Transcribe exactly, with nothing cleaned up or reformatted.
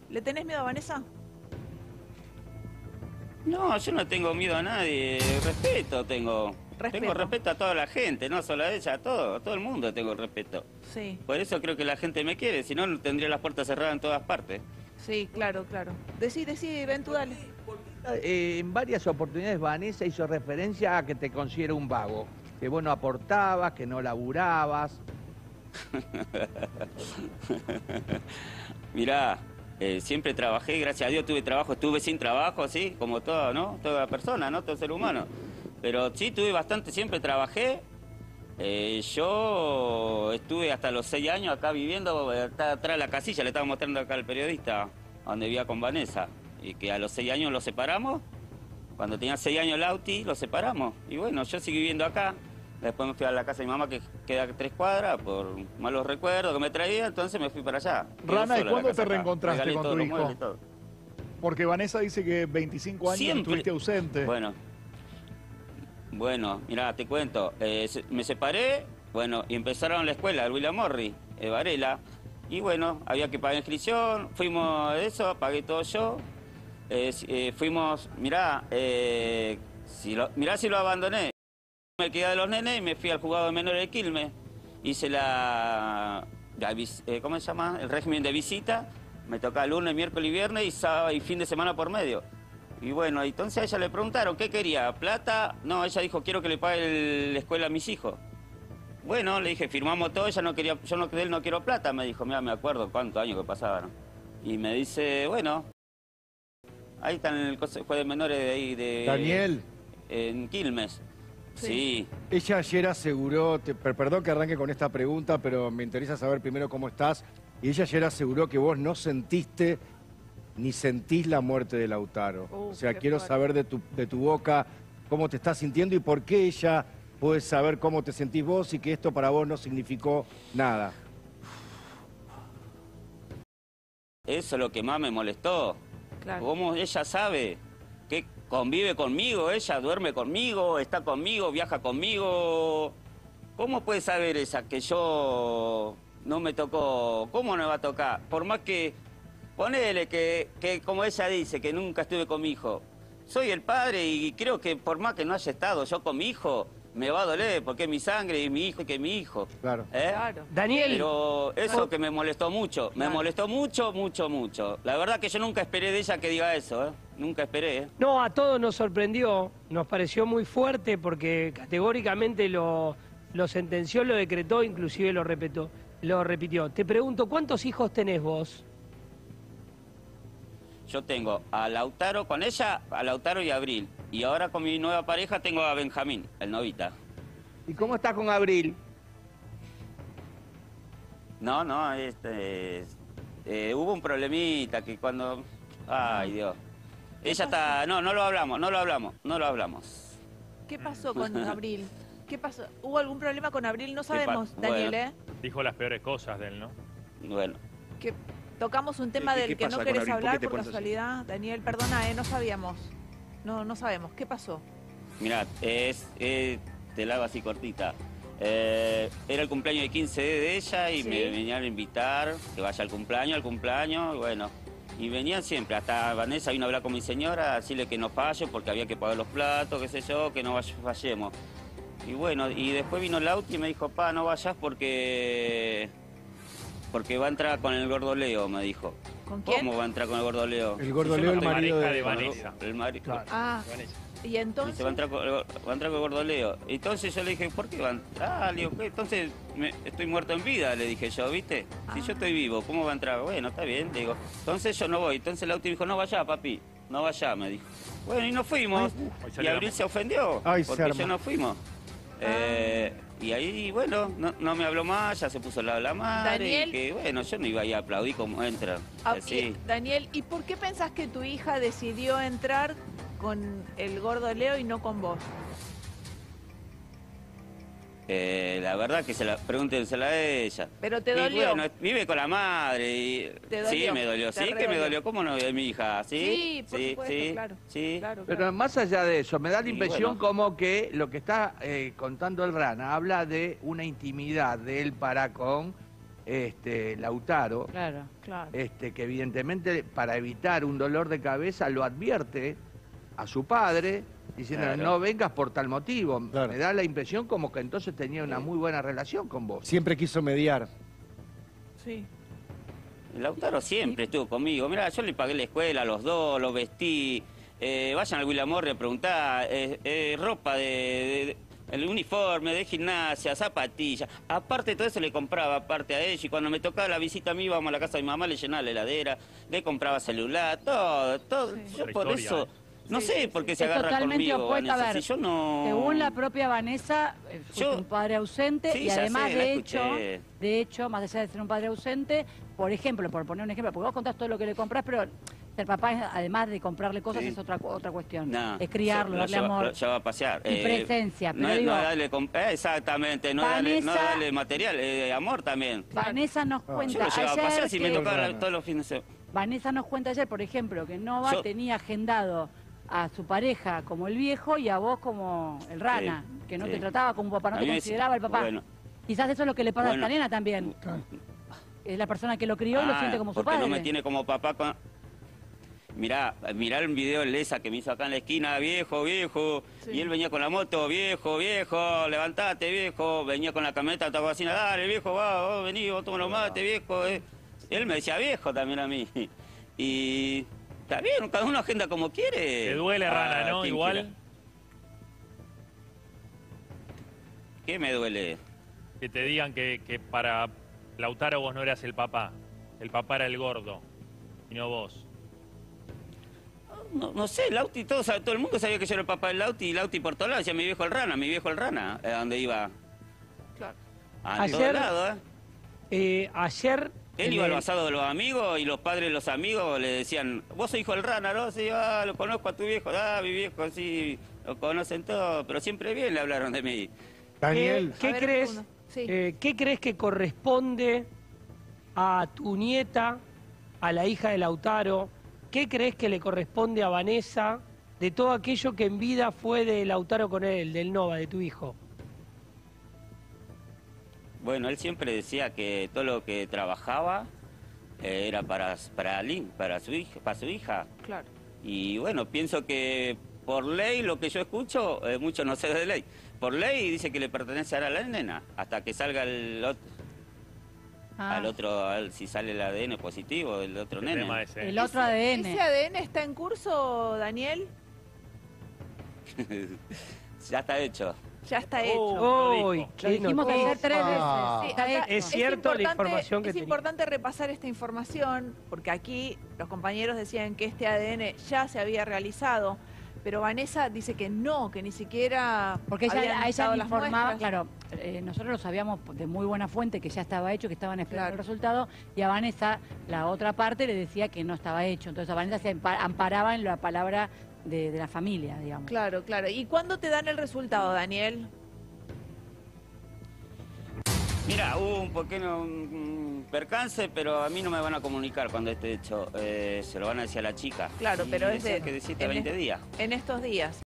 ¿Le tenés miedo a Vanessa? No, yo no tengo miedo a nadie. Respeto tengo. Respeto. Tengo respeto a toda la gente, no solo a ella, a todo, a todo el mundo tengo respeto. Sí. Por eso creo que la gente me quiere, si no tendría las puertas cerradas en todas partes. Sí, claro, claro. Decí, decí, ven tú, dale. Eh, en varias oportunidades Vanessa hizo referencia a que te considera un vago. Que vos no aportabas, que no laburabas. Mirá, eh, siempre trabajé, gracias a Dios tuve trabajo, estuve sin trabajo, sí, como toda, ¿no? Toda persona, ¿no? Todo ser humano. Pero sí, tuve bastante, siempre trabajé. Eh, yo estuve hasta los seis años acá viviendo, está atrás de la casilla, le estaba mostrando acá al periodista, donde vivía con Vanessa. Y que a los seis años lo separamos. Cuando tenía seis años Lauti, lo separamos. Y bueno, yo seguí viviendo acá. Después me fui a la casa de mi mamá, que queda a tres cuadras, por malos recuerdos que me traía, entonces me fui para allá. Rana, ¿y cuándo te reencontraste con tu hijo? Porque Vanessa dice que veinticinco años Siempre. estuviste ausente. Bueno, bueno, mirá, te cuento. Eh, se- me separé, bueno, y empezaron la escuela, el William Morris, de Varela. Y bueno, había que pagar inscripción, fuimos de eso, pagué todo yo. Eh, si- eh, fuimos, mirá, eh, si lo, mirá si lo abandoné. Me quedé de los nenes y me fui al juzgado de menores de Quilmes. Hice la, la vis- eh, ¿cómo se llama? El régimen de visita. Me tocaba lunes, miércoles y viernes y sábado y fin de semana por medio. Y bueno, entonces a ella le preguntaron, ¿qué quería? ¿Plata? No, ella dijo, quiero que le pague el- la escuela a mis hijos. Bueno, le dije, firmamos todo, ella no quería, yo no, de él no quiero plata. Me dijo, mira, me acuerdo cuántos años que pasaban. Y me dice, bueno, ahí está en el Consejo de Menores de ahí de... Daniel. En Quilmes. Sí. Ella ayer aseguró, te- per- perdón que arranque con esta pregunta, pero me interesa saber primero cómo estás. Y ella ayer aseguró que vos no sentiste ni sentís la muerte de Lautaro. Uh, o sea, qué quiero fuerte. saber de tu, de tu boca cómo te estás sintiendo y por qué ella puede saber cómo te sentís vos y que esto para vos no significó nada. Eso es lo que más me molestó. Claro. ¿Cómo ella sabe que convive conmigo? Ella duerme conmigo, está conmigo, viaja conmigo. ¿Cómo puede saber esa que yo no me tocó? ¿Cómo no va a tocar? Por más que, ponele que, que como ella dice, que nunca estuve con mi hijo. Soy el padre y creo que por más que no haya estado yo con mi hijo, me va a doler porque es mi sangre y mi hijo y que es mi hijo. Claro. ¿Eh? Claro. Daniel. Pero eso que me molestó mucho, me Claro. molestó mucho, mucho, mucho. La verdad que yo nunca esperé de ella que diga eso, ¿eh? Nunca esperé, ¿eh? No, a todos nos sorprendió, nos pareció muy fuerte porque categóricamente lo, lo sentenció, lo decretó, inclusive lo repetió, lo repitió. Te pregunto, ¿cuántos hijos tenés vos? Yo tengo a Lautaro con ella, a Lautaro y a Abril. Y ahora con mi nueva pareja tengo a Benjamín, el novita. ¿Y cómo estás con Abril? No, no, este... eh, hubo un problemita que cuando... Ay, Dios. Ella está... No, no lo hablamos, no lo hablamos, no lo hablamos. ¿Qué pasó con Abril? ¿Qué pasó? ¿Hubo algún problema con Abril? No sabemos, pa- Daniel, bueno. ¿eh? Dijo las peores cosas de él, ¿no? Bueno. Que tocamos un tema ¿Qué- del qué que pasa no con querés Abril? ¿Por qué hablar te por pones así? casualidad. Daniel, perdona, ¿eh? No sabíamos. No, no sabemos. ¿Qué pasó? Mirá, es, es- te la hago así cortita. Eh, era el cumpleaños de quince de ella y Sí. me venían a invitar que vaya al cumpleaños, al cumpleaños, y bueno. Y venían siempre, hasta Vanessa vino a hablar con mi señora, a decirle que no falle porque había que pagar los platos, qué sé yo, que no vaya- fallemos. Y bueno, y después vino Lauti y me dijo, pa, no vayas porque... porque va a entrar con el gordo Leo, me dijo. ¿Con quién? ¿Cómo va a entrar con el gordo Leo? El gordo Si yo Leo, no el estoy- marido pareja de de con el- Vanessa. el mari- Ah, y Dice, entonces... va a entrar con, va a entrar con el gordo Leo. Entonces yo le dije, ¿por qué va a entrar? Le digo, "¿Qué? Entonces me- estoy muerto en vida, le dije yo, ¿viste? Si Ah. yo estoy vivo, ¿cómo va a entrar? Bueno, está bien, le digo. Entonces yo no voy. Entonces el auto dijo, no vaya, papi, no vaya, me dijo. Bueno, y nos fuimos. Ahí Y salió la Abril moto. se ofendió, Ay, se porque arma. yo no fuimos. Eh, y ahí, bueno, no, no me habló más, ya se puso al lado de la madre. Daniel. Y que, bueno, yo no iba a ir a aplaudir como entra. Ah, Así. y- Daniel, ¿y por qué pensás que tu hija decidió entrar con el gordo Leo y no con vos? Eh, la verdad que se la pregúntensela a ella. Pero te Y dolió. bueno, vive con la madre y... Te Sí, dolió, me dolió. te Sí, que me redolió. dolió. ¿Cómo no de mi hija? Sí, Sí, por supuesto, sí, claro. sí. Claro, Pero claro. más allá de eso, me da la Y impresión bueno. como que lo que está eh, contando el Rana habla de una intimidad de él para con este, Lautaro, Claro. Claro. este, que evidentemente para evitar un dolor de cabeza lo advierte a su padre, diciendo Claro. no vengas por tal motivo. Claro. Me da la impresión como que entonces tenía una Sí. muy buena relación con vos. Siempre quiso mediar. Sí. Lautaro siempre estuvo conmigo. Mirá, yo le pagué la escuela a los dos, los vestí. Eh, vayan al William Morris a preguntar. Eh, eh, ropa de, de- de- el uniforme de gimnasia, zapatillas. Aparte de todo eso le compraba aparte a ella. Y cuando me tocaba la visita a mí, íbamos a la casa de mi mamá, le llenaba la heladera, le compraba celular, todo, todo. Sí. Yo La por historia, eso, ¿eh? no Sí, sé sí, por qué sí. se Es agarra totalmente conmigo, opuesto. A Vanessa. ver, Si yo no... según la propia Vanessa, eh, fuiste Yo- un padre ausente Sí, y ya además, sé, la de hecho, escuché. de hecho, más allá de ser un padre ausente, por ejemplo, por poner un ejemplo, porque vos contás todo lo que le comprás, pero ser papá, es- además de comprarle cosas, Sí. es otra otra cuestión. No, es criarlo, lo darle lleva- amor. Lo lleva a pasear. Y presencia, no, pero es- digo- no es darle com- eh, exactamente, no es darle, no es Vanessa- darle material, eh, amor también. Vanessa nos Ah. cuenta Yo lo llevaba a ayer pasear si me que- tocaba Rana. todos los fines de semana. Vanessa nos cuenta ayer, por ejemplo, que Nova Yo- tenía agendado a su pareja como el viejo y a vos como el rana, Sí, que no sí. te trataba como papá, no A te mí me consideraba el decía- papá. bueno. Quizás eso es lo que le pasa Bueno. a esta nena también. Es la persona que lo crió y lo Ah, siente como su porque padre. no me tiene como papá con... Mirá, mirá el video de Lesa que me hizo acá en la esquina, viejo, viejo. Sí. Y él venía con la moto, viejo, viejo, levantate, viejo. Venía con la camioneta, toda cocina, dale, viejo, va, vos vení, vos toma los mates, viejo. eh. Él me decía viejo también a mí. Y está bien, cada uno agenda como quiere. Te duele, Ah, Rana, ¿no? quien Igual. quiera. ¿Qué me duele? Que te digan que, que para Lautaro vos no eras el papá. El papá era el gordo. Y no vos. No, no sé, Lauti, todo, sabe- todo el mundo sabía que yo era el papá del Lauti, y Lauti por todos lados, decía mi viejo el rana, mi viejo el rana, a donde iba. Claro. A Ayer- todos lados, ¿eh? Eh, ayer... Él en iba al el- basado de los amigos y los padres de los amigos le decían, vos sos hijo del rana, ¿no? Sí, ah, lo conozco a tu viejo, ah, mi viejo, sí, lo conocen todos, pero siempre bien le hablaron de mí. Daniel, ¿Qué, A ver, crees, uno. Sí. eh, ¿Qué crees que corresponde a tu nieta, a la hija de Lautaro? ¿Qué crees que le corresponde a Vanessa de todo aquello que en vida fue de Lautaro con él, del Nova, de tu hijo? Bueno, él siempre decía que todo lo que trabajaba eh, era para, para, Lin, para, su hija, para su hija. Claro. Y bueno, pienso que por ley, lo que yo escucho, eh, mucho no sé de ley, por ley dice que le pertenece ahora a la nena, hasta que salga el otro, Ah, al otro, al- si sale el A D N positivo del otro El nene. tema ese. el otro A D ¿Ese N. A D N está en curso, Daniel? Ya está hecho. Ya está hecho. Oh, Uy, dijo. Lo qué dijimos noticia. ayer tres Ah. veces. Sí, Está acá hecho. Es cierto la importante- información que Es tenía. importante repasar esta información, porque aquí los compañeros decían que este A D N ya se había realizado, pero Vanessa dice que no, que ni siquiera Porque ella, habían a ella estado le las informaba, muestras. claro, eh, nosotros lo sabíamos de muy buena fuente que ya estaba hecho, que estaban esperando Claro. el resultado, y a Vanessa, la otra parte, le decía que no estaba hecho. Entonces a Vanessa se ampa- amparaba en la palabra de, de la familia, digamos. Claro, claro. ¿Y cuándo te dan el resultado, Daniel? Mira, hubo un pequeño mm, percance, pero a mí no me van a comunicar cuando esté hecho. Eh, se lo van a decir a la chica. Claro, Y pero es decía de- que de siete a en veinte es- días. En estos días.